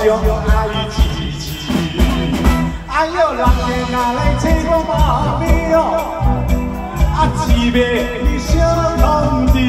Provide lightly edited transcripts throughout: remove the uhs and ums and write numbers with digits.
上爱一次。哎呦，人家若来找我妈咪哦，啊，一袂想通知，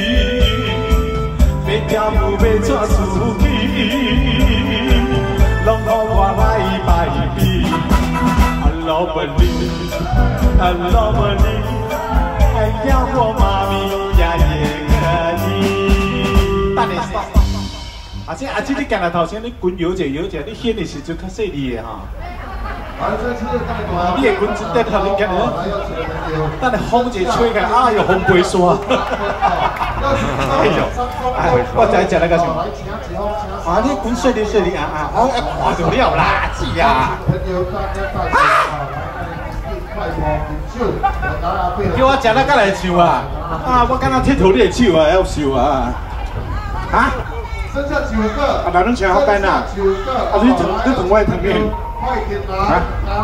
要跳舞要怎出去，拢予我来拜比。I love you, I love you， 哎呀，我妈咪呀也可以。等下 stop。阿姐，你今日头先你滚摇者，你显的时阵较细腻的哈。你的滚真得头你今日，等下风一吹开，哎呦风飞沙。哎呦，我再食那个什么？啊，你滚细哩啊！我看到了垃圾啊！叫我食那个来唱啊！啊，我敢若铁头你的手啊，要手啊！啊？剩下9个。啊，哪能抢好干呐？啊，你等我旁边。啊？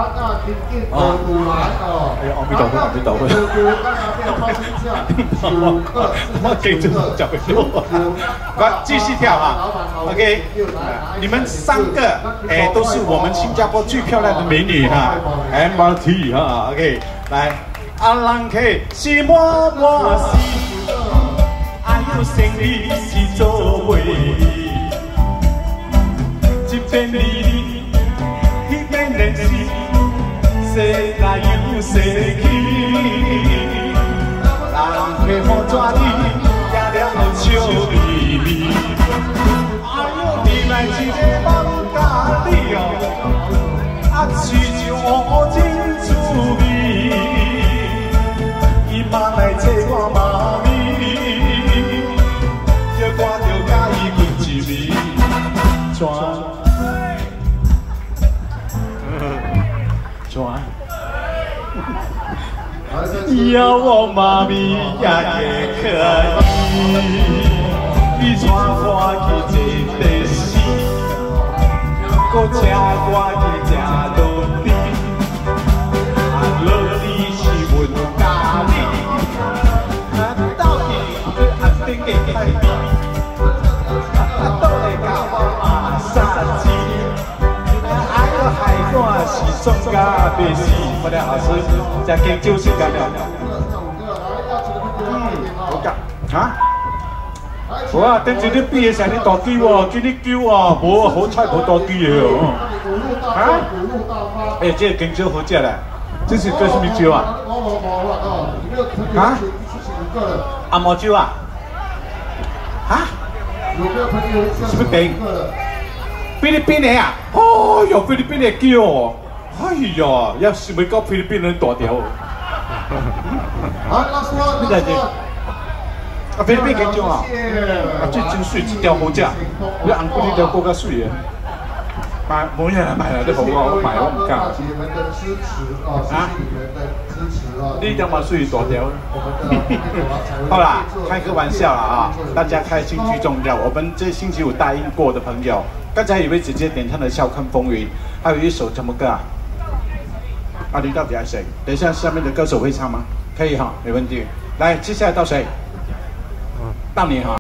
哎呀，阿弥陀佛，阿弥陀佛。我给这脚会跳。好，继续跳啊 ！OK， 你们3个都是我们新加坡最漂亮的美女哈 ，MRT 哈 ，OK， 来，阿人客是我是。哎呦，生理是做伙，一边你，一边人是，世来又世去，人客好怎你也了笑眯眯。哎呦，你来一个放假你哦，啊，水就乌真滋味，伊嘛来找我妈咪。我就甲伊滚一暝，要我妈咪也可以，你带我去坐的士，搁请我去吃落地，啊，落地是阮家己，啊，到底是安怎个态度？是送咖啡是，我的老师在研究是干了。好噶，啊？我啊，等住你毕业时你大机喎，叫你叫啊，无好彩无大机嘅哦。啊？哎，这更少好食啦，这是叫什么酒啊？啊？阿毛酒啊？啊？什么饼？菲律宾的啊？哦哟，菲律宾的叫哦。哎呀，要是未到菲律宾人大条。啊，你来者？啊，菲律宾几种啊？啊，这真水，这条好食。你红骨这条更加水的。买，冇人来买啦，你好我买我唔敢。啊？你条嘛水大条。好啦，开个玩笑啦啊！大家开心最重要。我们这星期五答应过的朋友，刚才有位姐姐点唱的《笑看风云》，还有一首什么歌啊？啊，你到底爱谁？等一下下面的歌手会唱吗？可以哈，没问题。来，接下来到谁？到你哈。